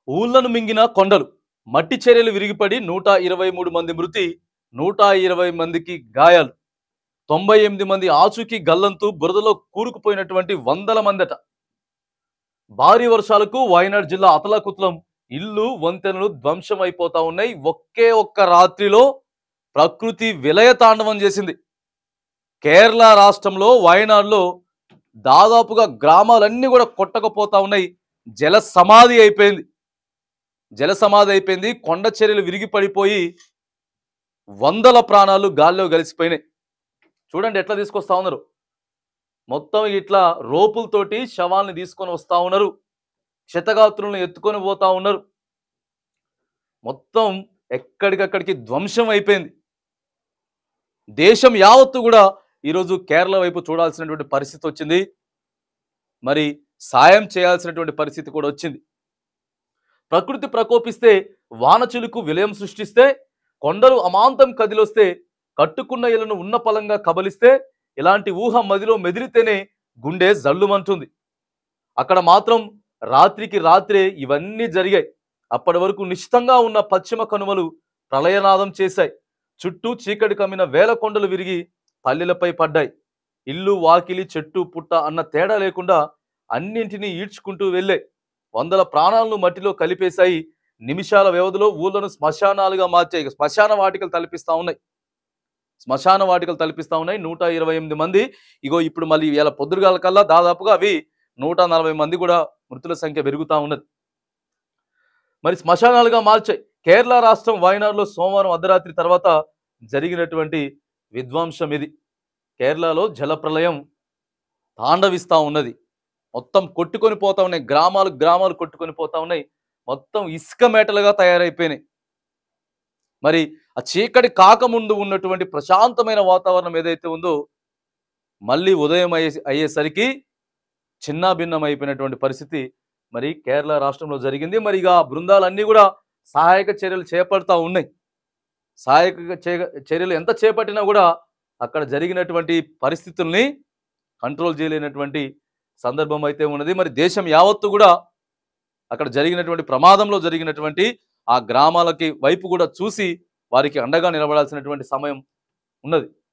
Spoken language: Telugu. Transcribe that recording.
ఊళ్లను మింగిన కొండలు మట్టి చర్యలు విరిగిపడి 123 మంది మృతి, 120 మందికి గాయాలు, 98 మంది ఆచూకీ గల్లంతు బురదలో కూరుకుపోయినటువంటి వందల మందట. భారీ వర్షాలకు వయనాడ్ జిల్లా అతలాకుతలం, ఇల్లు వంతెనలు ధ్వంసం అయిపోతా ఉన్నాయి. ఒకే ఒక్క రాత్రిలో ప్రకృతి విలయ తాండవం చేసింది. కేరళ రాష్ట్రంలో వయనాడ్లో దాదాపుగా గ్రామాలన్నీ కూడా కొట్టకపోతా ఉన్నాయి. జల సమాధి అయిపోయింది. కొండ చర్యలు విరిగి పడిపోయి వందల ప్రాణాలు గాల్లో కలిసిపోయినాయి. చూడండి ఎట్లా తీసుకొస్తా ఉన్నారు. మొత్తం ఇట్లా రోపులతోటి శవాల్ని తీసుకొని వస్తా ఉన్నారు. క్షతగాత్రులను ఎత్తుకొని పోతా ఉన్నారు. మొత్తం ఎక్కడికక్కడికి ధ్వంసం అయిపోయింది. దేశం యావత్తు కూడా ఈరోజు కేరళ వైపు చూడాల్సినటువంటి పరిస్థితి వచ్చింది. మరి సాయం చేయాల్సినటువంటి పరిస్థితి కూడా వచ్చింది. ప్రకృతి ప్రకోపిస్తే వానచిలుకు విలయం సృష్టిస్తే, కొండలు అమాంతం కదిలొస్తే, కట్టుకున్న ఇళ్లను ఉన్న పలంగా కబలిస్తే, ఇలాంటి ఊహ మదిలో మెదిలితేనే గుండె జల్లుమంటుంది. అక్కడ మాత్రం రాత్రికి రాత్రే ఇవన్నీ జరిగాయి. అప్పటి వరకు నిశ్చితంగా ఉన్న పశ్చిమ కనుమలు ప్రళయనాదం చేశాయి. చుట్టూ చీకటి కమ్మిన వేల కొండలు విరిగి పల్లెలపై పడ్డాయి. ఇల్లు వాకిలి చెట్టు పుట్ట అన్న తేడా లేకుండా అన్నింటినీ ఈడ్చుకుంటూ వెళ్ళాయి. వందల ప్రాణాలను మట్టిలో కలిపేశాయి. నిమిషాల వ్యవధిలో ఊళ్ళను శ్మశానాలుగా మార్చాయి. శ్మశాన వాటికలు తలపిస్తా ఉన్నాయి. 128 మంది. ఇగో ఇప్పుడు మళ్ళీ ఇలా పొద్దుగాల కల్లా దాదాపుగా అవి 140 మంది కూడా మృతుల సంఖ్య పెరుగుతూ ఉన్నది. మరి శ్మశానాలుగా మార్చాయి. కేరళ రాష్ట్రం వయనాడ్లో సోమవారం అర్ధరాత్రి తర్వాత జరిగినటువంటి విధ్వంసం ఇది. కేరళలో జలప్రలయం తాండవిస్తూ ఉన్నది. మొత్తం కొట్టుకొని పోతా ఉన్నాయి. గ్రామాలు కొట్టుకొని పోతా ఉన్నాయి. మొత్తం ఇసుక మేటలుగా తయారైపోయినాయి. మరి ఆ చీకటి కాకముందు ఉన్నటువంటి ప్రశాంతమైన వాతావరణం ఏదైతే ఉందో మళ్ళీ ఉదయం అయ్యేసరికి చిన్నాభిన్నం అయిపోయినటువంటి పరిస్థితి మరి కేరళ రాష్ట్రంలో జరిగింది. మరి ఇక బృందాలన్నీ కూడా సహాయక చర్యలు చేపడతా ఉన్నాయి. సహాయక చర్యలు ఎంత చేపట్టినా కూడా అక్కడ జరిగినటువంటి పరిస్థితుల్ని కంట్రోల్ చేయలేనటువంటి సందర్భం అయితే ఉన్నది. మరి దేశం యావత్తు కూడా అక్కడ జరిగినటువంటి ప్రమాదంలో జరిగినటువంటి ఆ గ్రామాలకి వైపు కూడా చూసి వారికి అండగా నిలబడాల్సినటువంటి సమయం ఉన్నది.